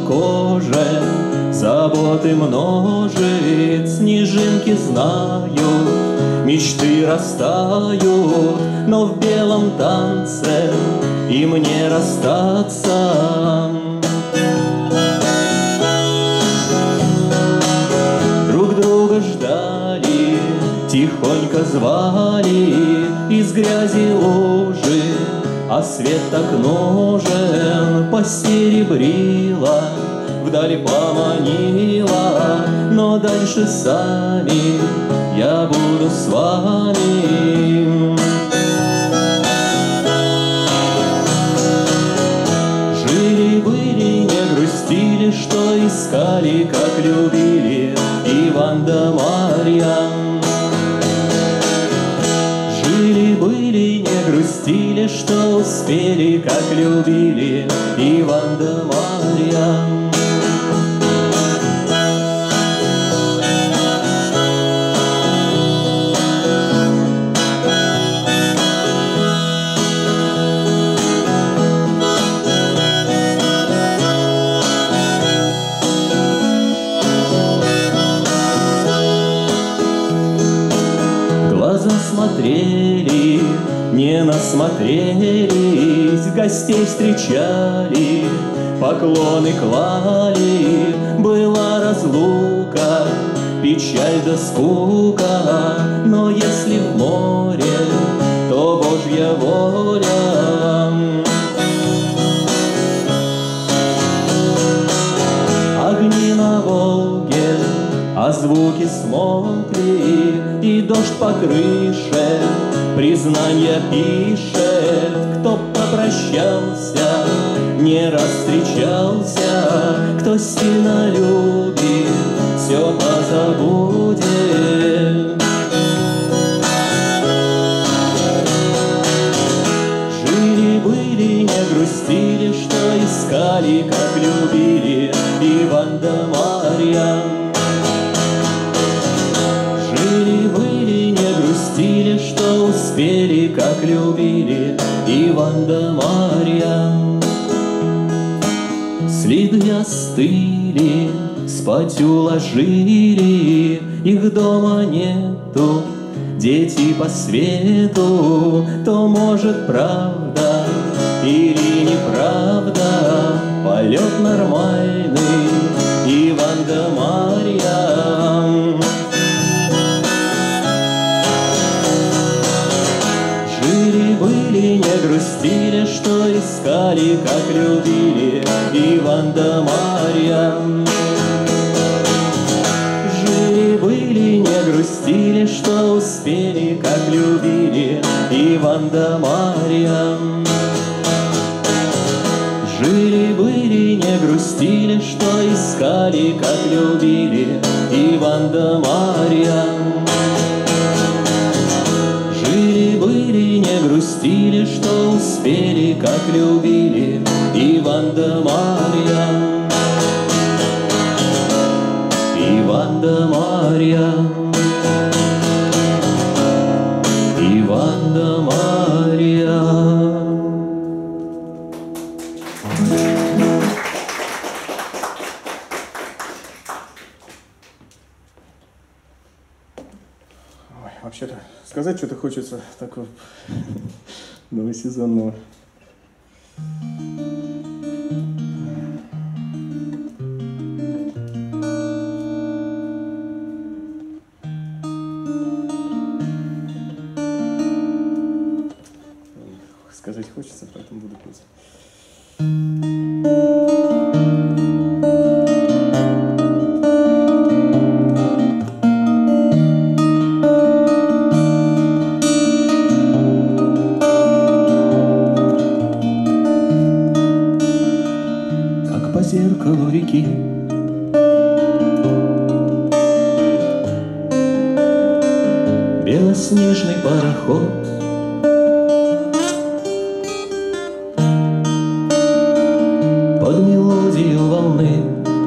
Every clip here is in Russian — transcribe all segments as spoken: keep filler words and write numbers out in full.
коже заботы множит, снежинки знают, мечты растают, но в белом танце им не расстаться. Друг друга ждали, тихонько звали из грязи лужи, а свет так ножен посеребрила, вдаль поманила, но дальше сами я буду с вами. Жили-были, не грустили, что искали, как любили Иван да Марья. Жили-были, не грустили, что успели, как любили Иван да Марья. Смотрели, не насмотрелись, гостей встречали, поклоны клали, была разлука, печаль да скука, но если в море, то Божья воля. Огни на Волге, а звуки смолкли, и дождь по крыше признания пишет. Кто попрощался, не раз встречался, кто сильно любит, все позабудет. Жили-были, не грустили, что искали, как любили Иван да Марья. Жили-были, не грустили, что успели, как любили Иван да Марья. Следы остыли, спать уложили, их дома нету, дети по свету. То, может, правда или неправда, полет нормальный Иван да Марья. Жили-были, не грустили, что искали, как любили Иван да Марья. Жили-были, не грустили, что успели, как любили Иван да Марья. Жили-были, не грустили, что искали, как любили Иван да Марья. Жили-были, не грустили, что успели, как любили Иван да Марья. Иван да Марья. Иван да Марья. Вообще-то сказать что-то хочется такого новосезонного. Сказать хочется, поэтому буду петь. Зеркалу реки белоснежный пароход, под мелодию волны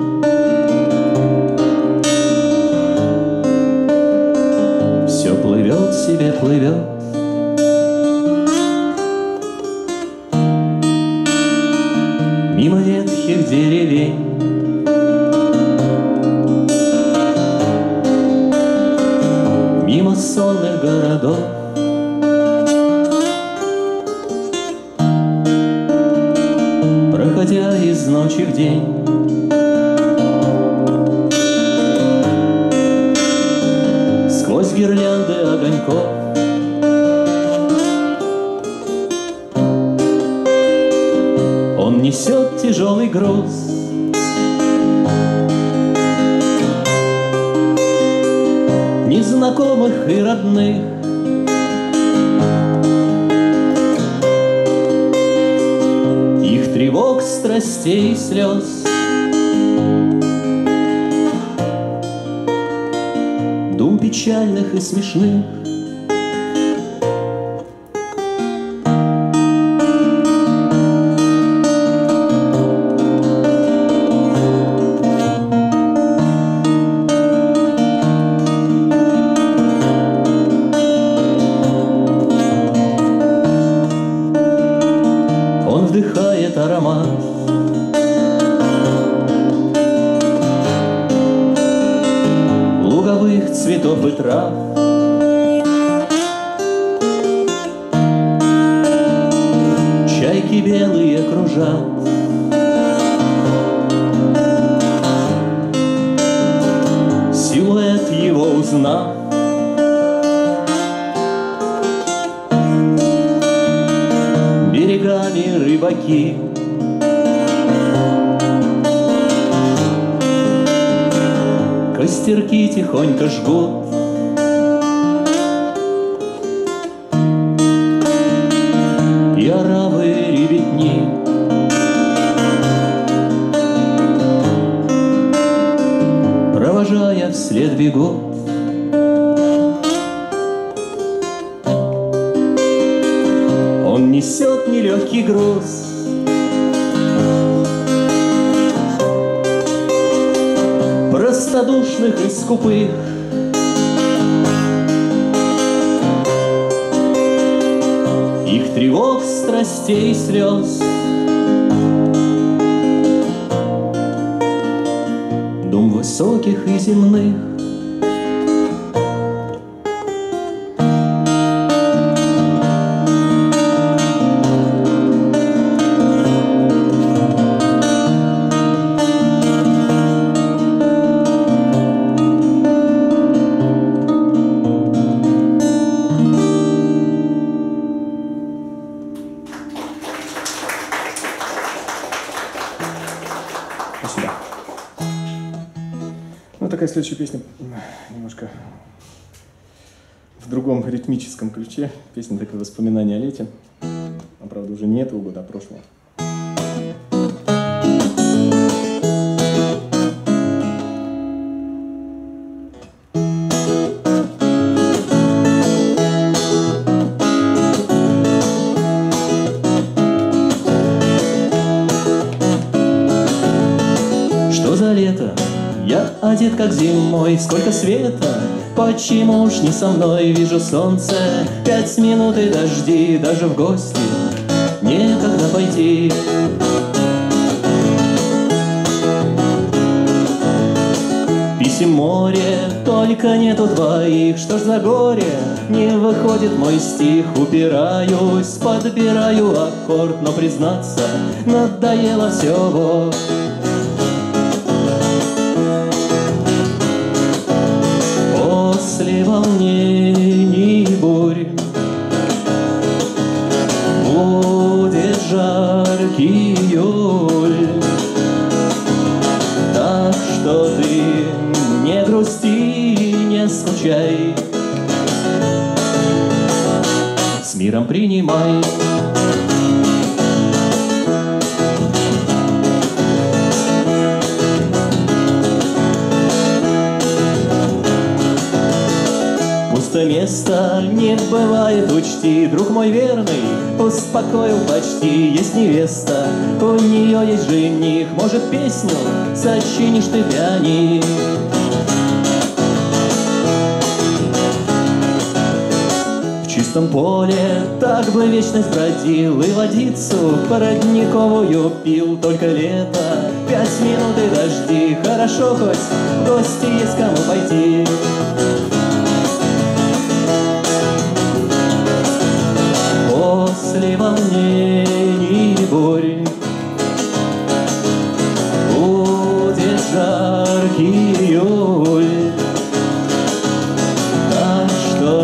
все плывет себе, плывет. Мимо ветхих деревень мимо сонных городов. Проходя из ночи в день, сквозь гирлянды огоньков, он несет тяжелый груз. Незнакомых и родных, их тревог, страстей и слез, дум печальных и смешных. Вдыхает аромат луговых цветов и трав, чайки белые кружат, силуэт его узнав. Берегами рыбаки костерки тихонько жгут, и оравы ребятни провожая вслед бегут. Он несет нелегкий груз, простодушных и скупых, их тревог, страстей и слез, дум высоких и земных. Спасибо. Ну, такая следующая песня немножко в другом ритмическом ключе. Песня такое воспоминание о лете. А правда, уже не этого года, а прошлого. За лето я одет как зимой, сколько света, почему уж не со мной? Вижу солнце, пять минут и дожди, даже в гости некогда пойти. Писем море, только нету двоих, что ж за горе, не выходит мой стих. Упираюсь, подбираю аккорд, но признаться, надоело все вот. После волнений и бурь будет жаркий июль, так что ты не грусти, не скучай, с миром принимай. Место не бывает, учти, друг мой верный, успокоил почти, есть невеста, у нее есть жених, может, песню сочинишь ты пианино. В чистом поле так бы вечность бродил, и водицу породниковую пил, только лето, пять минут и дожди, хорошо хоть в гости есть кому пойти.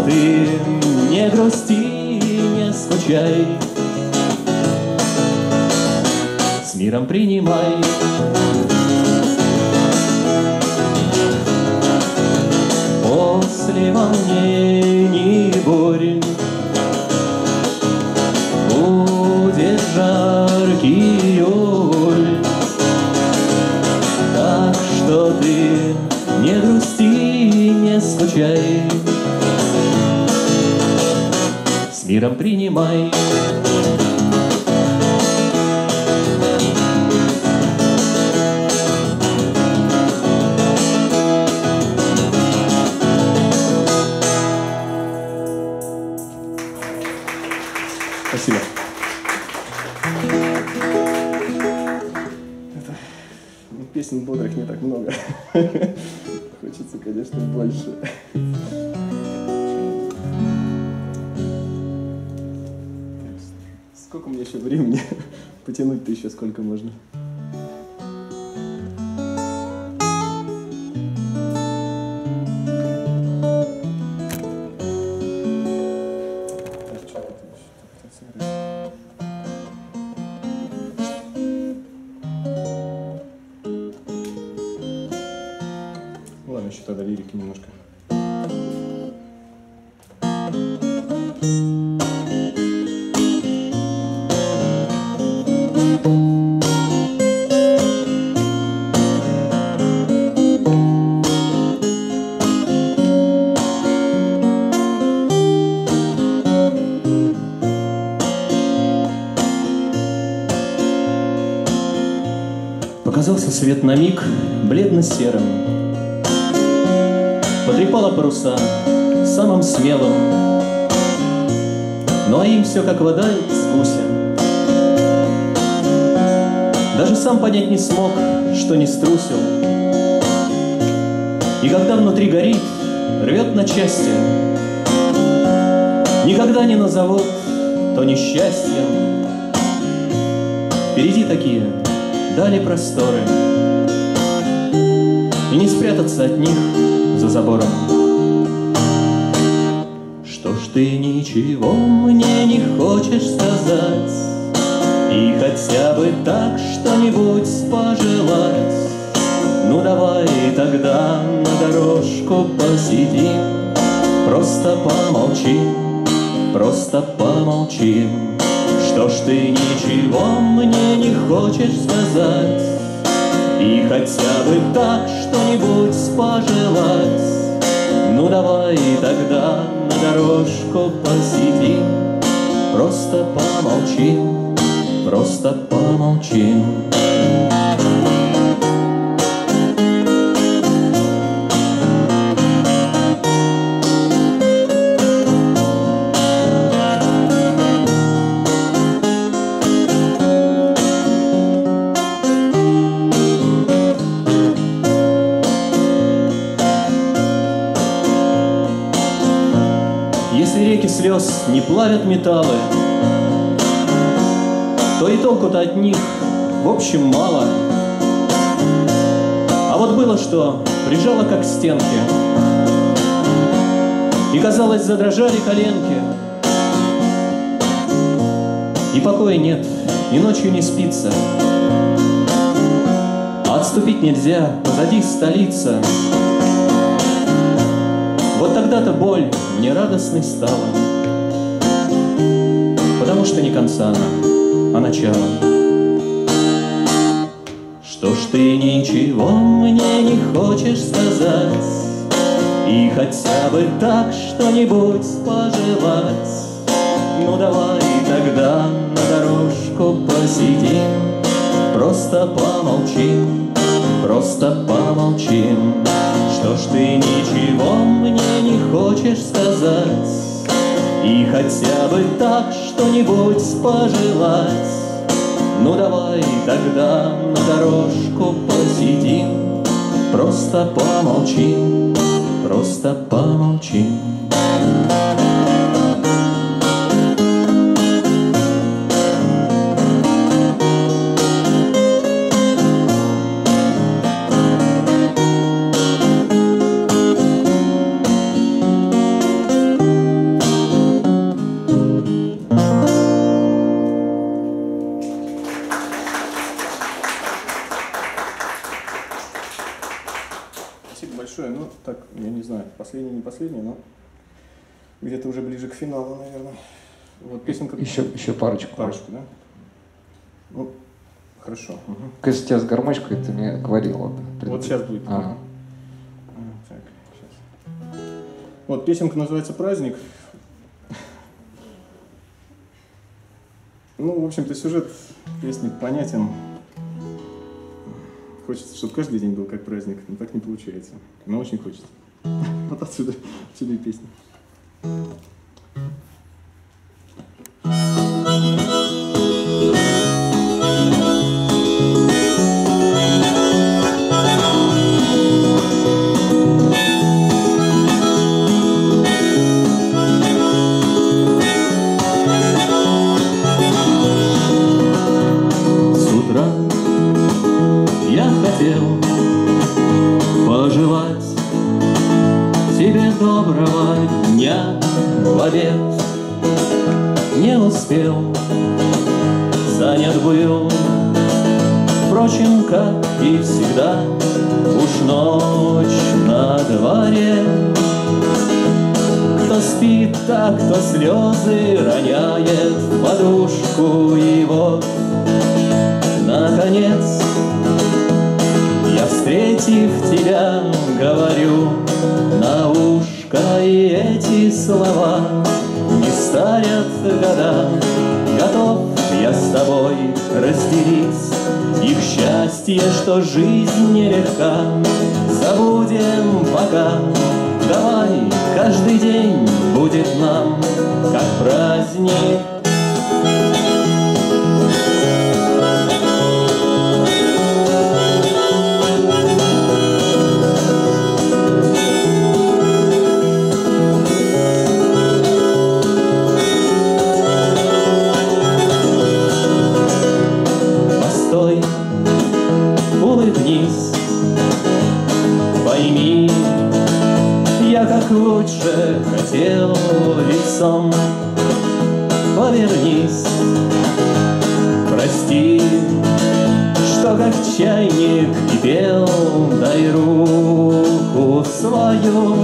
ты не грусти, не скучай, с миром принимай. После волнений и бурь будет жаркий июль, так что ты не грусти, не скучай, с миром принимай. Спасибо. Это, ну, песен бодрых не так много. Хочется, конечно, больше. Сколько у меня еще времени? Потянуть-то еще сколько можно? Ладно, еще тогда лирики немножко. Показался свет на миг бледно-серым, потрепала паруса самым смелым, ну а им все как вода с гусем. Даже сам понять не смог, что не струсил. И когда внутри горит, рвет на части, никогда не назовут то несчастьем. Впереди такие дали просторы, и не спрятаться от них за забором. Что ж ты ничего мне не хочешь сказать, и хотя бы так что-нибудь пожелать? Ну давай тогда на дорожку посидим, просто помолчим, просто помолчим. Что ж ты ничего мне не хочешь сказать, и хотя бы так что-нибудь пожелать? Ну давай тогда на дорожку посидим, просто помолчим, просто помолчим. Если реки слез не плавят металлы, то и толку-то от них в общем мало. А вот было что, прижало как к стенке, и, казалось, задрожали коленки. И покоя нет, и ночью не спится, а отступить нельзя, позади столица. Вот тогда-то боль мне радостной стала, потому что не конца она, а начало. Что ж ты ничего мне не хочешь сказать, и хотя бы так что-нибудь пожелать? Ну давай тогда на дорожку посидим, просто помолчим, просто помолчим. Что ж ты ничего мне не хочешь сказать, и хотя бы так что-нибудь пожелать? Ну давай тогда на дорожку посидим, просто помолчим, просто помолчим. последний, не последний, но где-то уже ближе к финалу, наверное. Вот песенка... Еще, еще парочку. Парочку, да? Ну, хорошо. Угу. Кажется, тебя с гармошкой ты мне говорил. Вот, вот сейчас будет. А. Так, сейчас. Вот, песенка называется «Праздник». Ну, в общем-то, сюжет песни понятен. Хочется, чтобы каждый день был как праздник, но так не получается. Но очень хочется. Вот отсюда, отсюда и песня. Пожелать тебе доброго дня в обед. Не успел, занят был, впрочем, как и всегда. Уж ночь на дворе. Кто спит, так кто слезы роняет в подушку его. Наконец, я, встретив тебя, говорю на ушко, и эти слова не старят года. Готов я с тобой разделить их счастье, что жизнь нелегка. Забудем пока, давай, каждый день будет нам как праздник. Улыбнись, пойми, я как лучше хотел лицом. Повернись, прости, что как чайник кипел. Дай руку свою,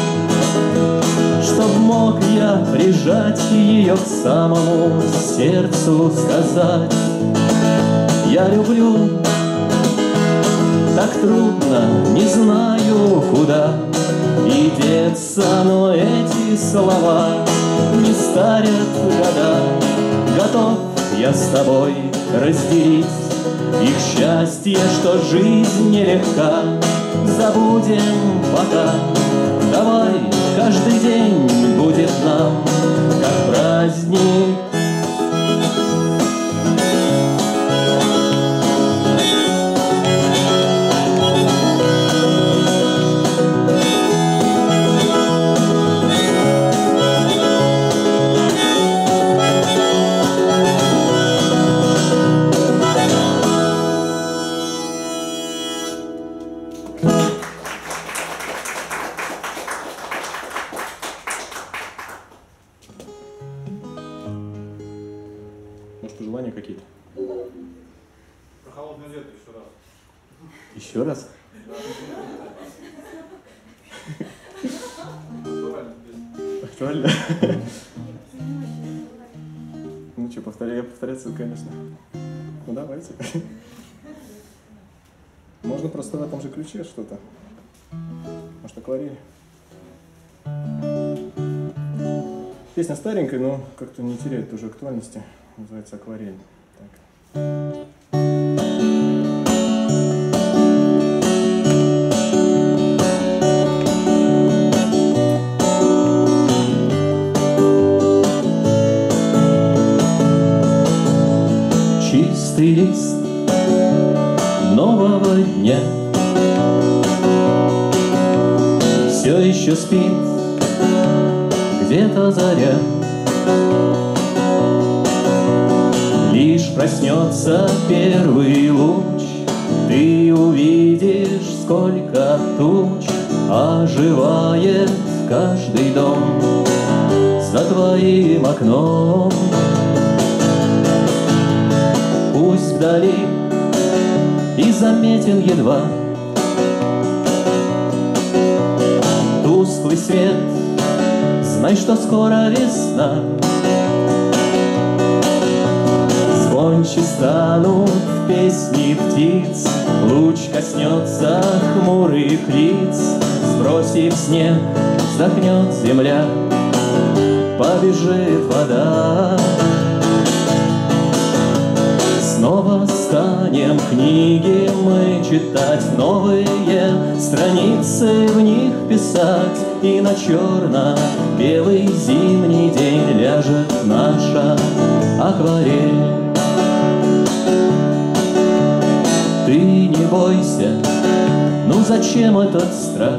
чтоб мог я прижать ее к самому сердцу, сказать: я люблю. Так трудно, не знаю куда и деться, но эти слова не старят года. Готов я с тобой разделить их счастье, что жизнь нелегка. Забудем пока, давай, каждый день будет нам как праздник. Может, пожелания какие-то? Про холодное лето еще раз. Еще раз? Актуально? Ну что, повторяю, я повторяться, конечно. Ну давайте. Можно просто в этом же ключе что-то. Может, акварель. Песня старенькая, но как-то не теряет тоже актуальности. Называется «Акварель». Так. Чистый лист нового дня все еще спит, где-то заря. Лишь проснется первый луч, ты увидишь, сколько туч оживает каждый дом за твоим окном. Пусть вдали и заметен едва тусклый свет, знай, что скоро весна. Звонче станут песни птиц, луч коснется хмурых лиц. Сбросив снег, вздохнет земля, побежит вода. Снова станем книги мы читать, новые страницы в них писать, и на черно-белый зимний день ляжет наша акварель. Ты не бойся, ну зачем этот страх?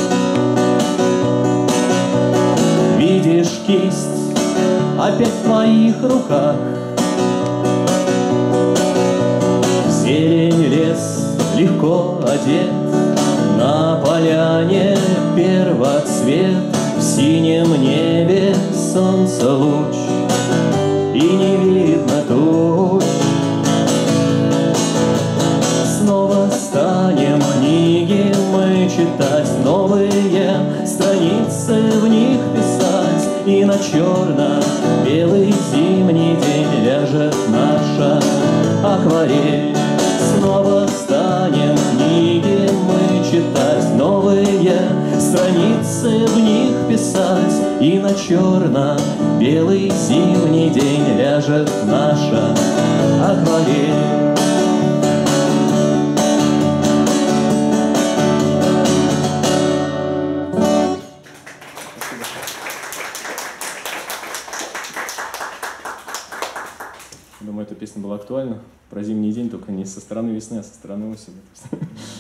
Видишь кисть опять в твоих руках. Зелень лес легко одет, на поляне первоцвет, в синем небе солнца луч, и не видно туч. Снова станем книги мы читать, новые страницы в них писать, и на черно-белый зимний день ляжет наша акварель. Снова станем книги мы читать, новые страницы в них писать, и на черно-белый зимний день ляжет наша акварель. Думаю, эта песня была актуальна. Про зимний день, только не со стороны весны, а со стороны осени.